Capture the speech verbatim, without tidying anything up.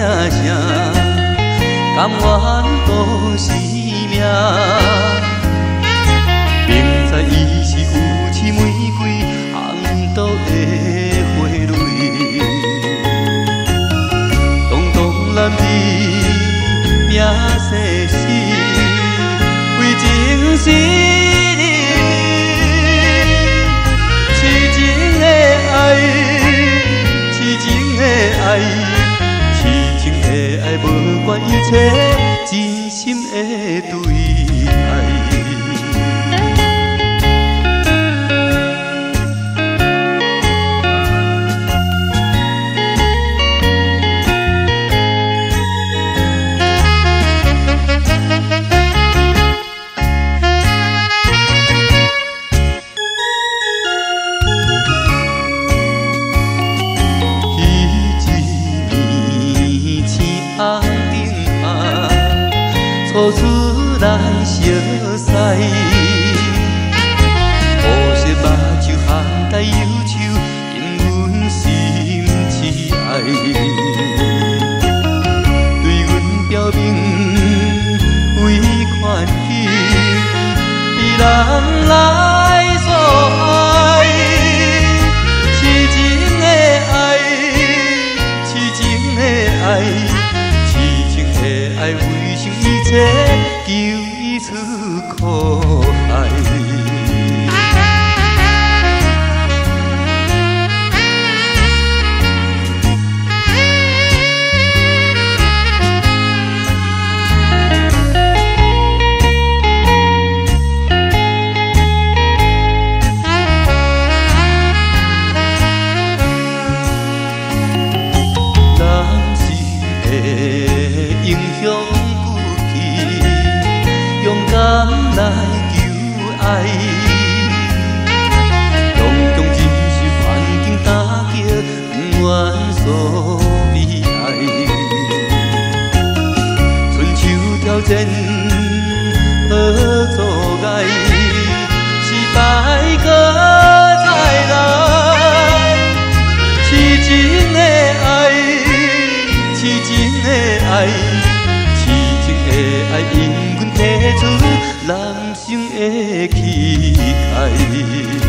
声，甘愿赌生命。明知伊是有刺玫瑰，红豆的花蕊，动动男儿命生死，为情死你。痴情的爱，痴情的爱，痴情的爱，无管一切，真心的对爱。初次来相识，乌色目睭含带忧愁，因阮心痴爱，对阮表明为款去，被人来所爱，痴情的爱，痴情的爱，痴情的爱，为想伊。求伊出苦海，人生的英雄。勇敢来求爱，勇强忍受环境打击，不愿所悲哀。春秋挑战好阻碍，失败搁再来。痴情的爱，痴情的爱，痴情的爱，因阮提出人生的气概。